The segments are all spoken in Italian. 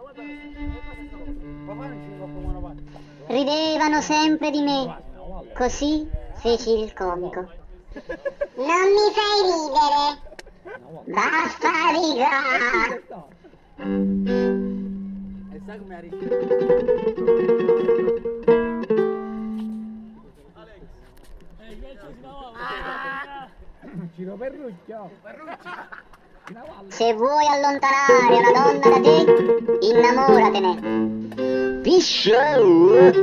Ridevano sempre di me, così feci il comico. Non mi fai ridere. Basta di qua! E sai come arriva? Giro Perrucchio. Se vuoi allontanare una donna da te, innamoratene. Pisciau!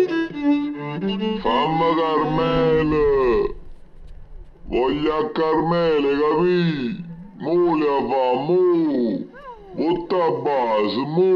Famma Carmele! Voglio a Carmele, capì? Mu le fa, mu! Butta a base, mu!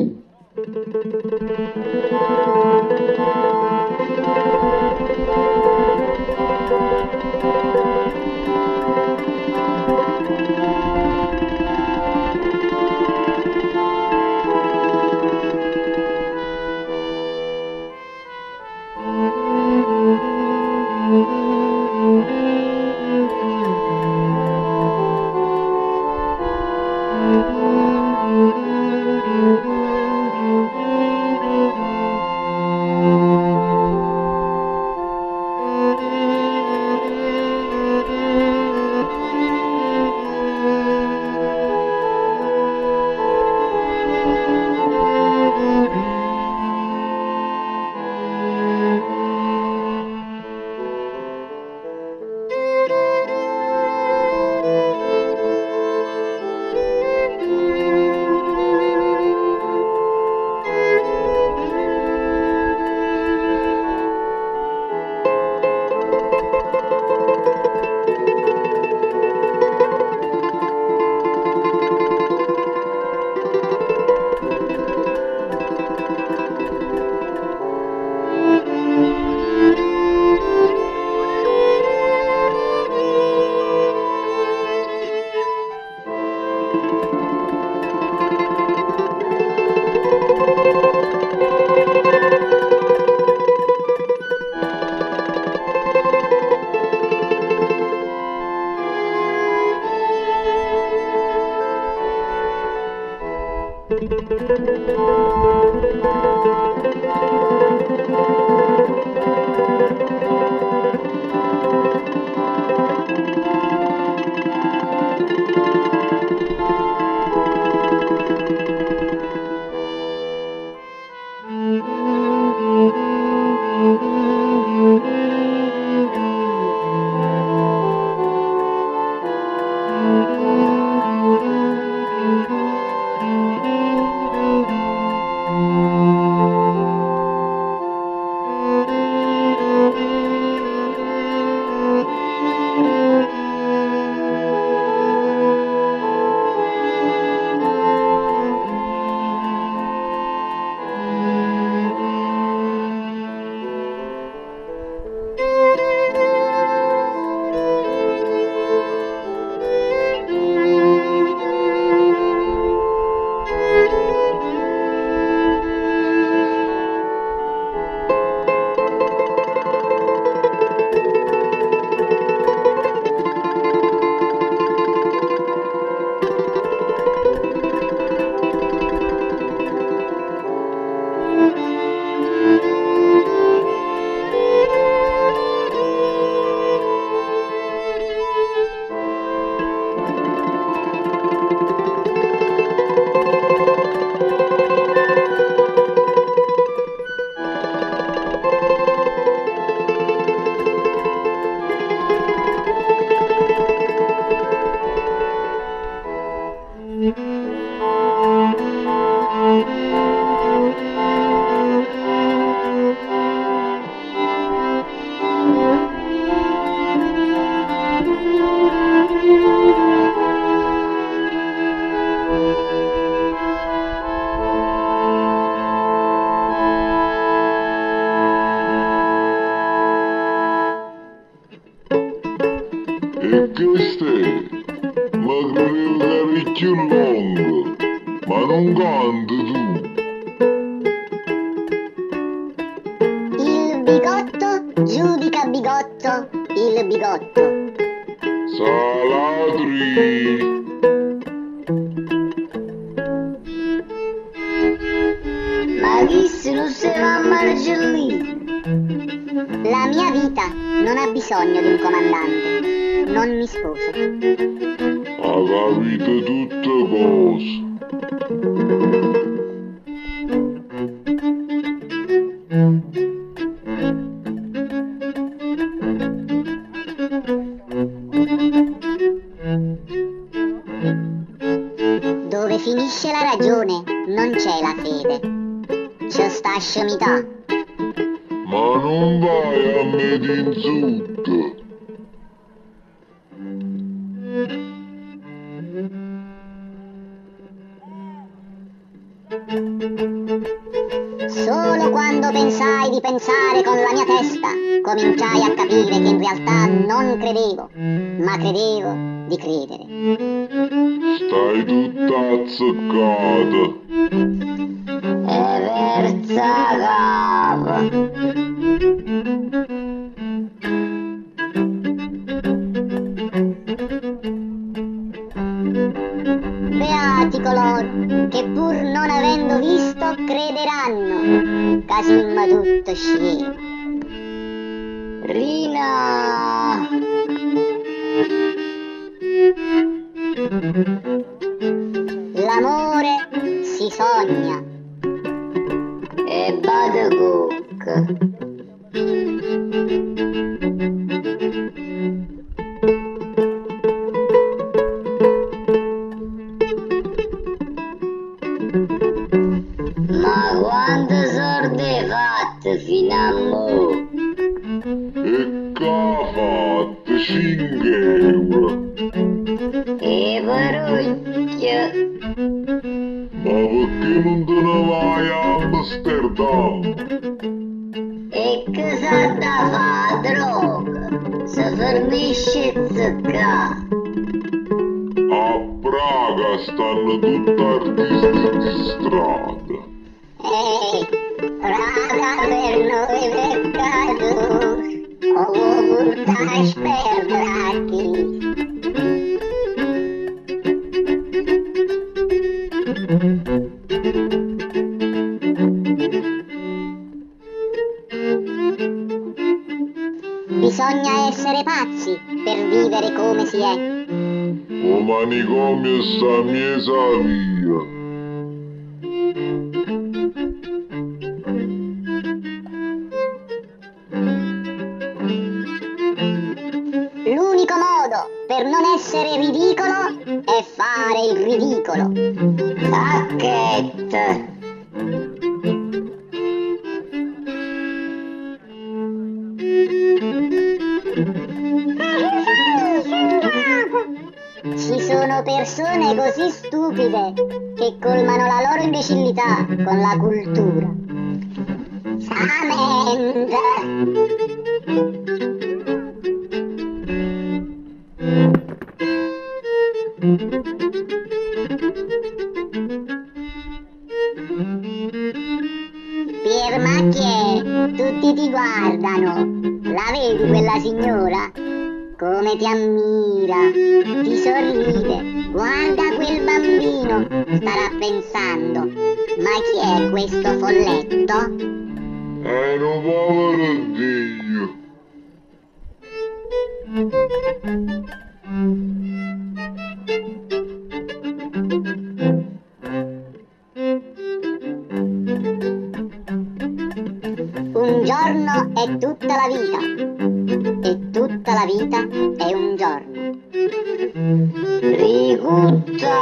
E questo è? Ma credevo che eri più lungo, ma non canti tu. Il bigotto giudica bigotto il bigotto. Saladri! non si va a Margellino. La mia vita non ha bisogno di un comandante. Non mi sposo. Ha capito tutte cose. Dove finisce la ragione non c'è la fede. C'è sta scemità. Ma non vai a me d'insulto. Solo quando pensai di pensare con la mia testa, cominciai a capire che in realtà non credevo, ma credevo di credere. Stai tutta azzeccata. E verza capa. Beati coloro che pur non avendo visto crederanno, casimma tutto scemo. Rina. L'amore si sogna. E bada cocca. Ma quante sorte fatte fino a mo'? E che ha fatto 5 euro? E parucchia. Ma perché non te ne vai a Amsterdam? E che sa da fa droga? Si fermisce zecca. A Praga stanno tutti artisti di strada. Raga per noi peccatori, ovunque sperdrati. Bisogna essere pazzi per vivere come si è. O manicomio sta miesa via. L'unico modo per non essere ridicolo è fare il ridicolo. Sacchetta. Ci sono persone così stupide che colmano la loro imbecillità con la cultura. Samenda. Piermacchie, tutti ti guardano. La vedi quella signora? Come ti ammira, ti sorride. Guarda quel bambino, starà pensando. Ma chi è questo folletto? È un povero Dio. Un giorno è tutta la vita, e tutta la vita è un giorno. Rigutta.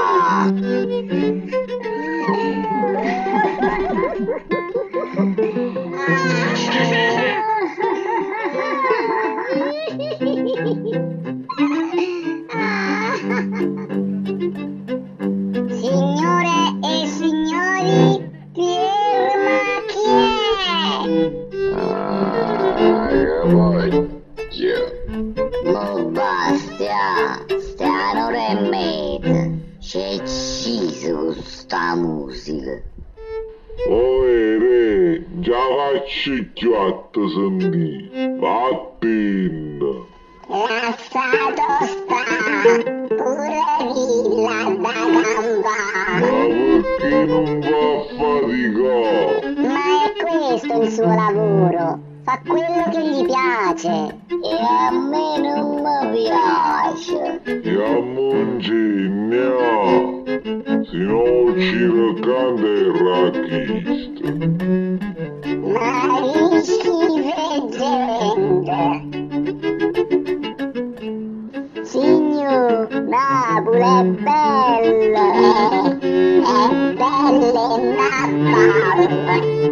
Signore e signori, Piermacchie! Che voglia. Ma basta, sta un'ora e mezza. C'è ucciso con sta musica. Oh, re, già faccio chiatta sentire. Vattene. Lasciato sta, pure villa da Ma campare. perché non va a faticare? Ma questo il suo lavoro. Fa quello che gli piace. E a me non mi piace. E a Mongegna, se no ci racconta il racchista. Ma rischi veggente. Signor, Napoli è bella e bella e napalm.